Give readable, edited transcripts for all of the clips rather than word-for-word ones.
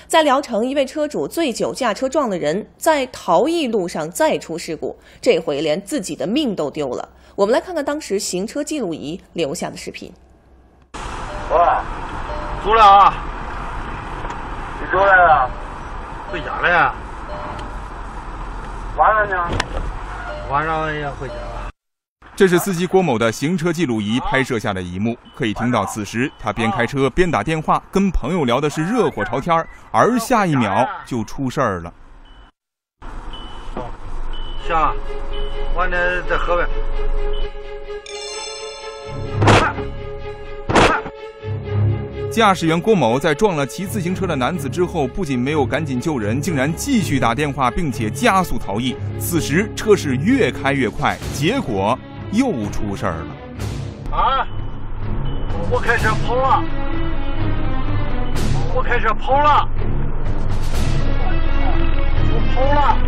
在聊城，一位车主醉酒驾车撞了人，在逃逸路上再出事故，这回连自己的命都丢了。我们来看看当时行车记录仪留下的视频。 喂， 出来啊！ 你出来了？ 回家了呀？ 晚上呢？ 晚上也回家了。 这是司机郭某的行车记录仪拍摄下的一幕，可以听到此时他边开车边打电话，跟朋友聊的是热火朝天，而下一秒就出事儿了。 行，晚点再喝呗。 驾驶员郭某在撞了骑自行车的男子之后，不仅没有赶紧救人，竟然继续打电话，并且加速逃逸。此时车是越开越快，结果又出事儿了。 啊！我开车跑了！我开车跑了！我跑了！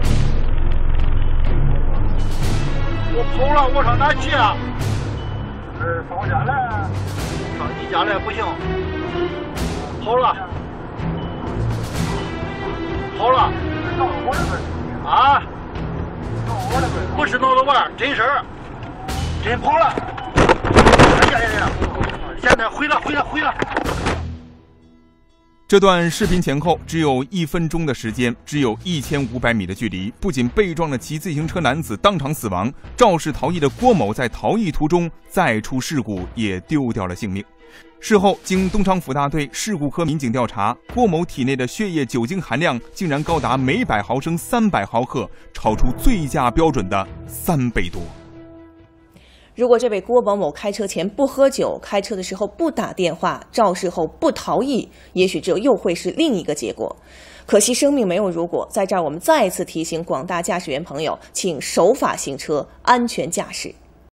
我跑了！我上哪去啊？ 上我家来。 上你家来不行。跑了，跑了， 闹我的本啊！ 闹我的本不是闹着玩，真事儿，真跑了！哎呀！现在回了！ 这段视频前后只有1分钟的时间，只有1500米的距离，不仅被撞的骑自行车男子当场死亡，肇事逃逸的郭某在逃逸途中再出事故，也丢掉了性命。事后，经东昌府大队事故科民警调查，郭某体内的血液酒精含量竟然高达每100毫升300毫克，超出醉驾标准的3倍多。 如果这位郭某某开车前不喝酒，开车的时候不打电话，肇事后不逃逸，也许这又会是另一个结果。可惜生命没有如果，在这儿我们再次提醒广大驾驶员朋友，请守法行车，安全驾驶。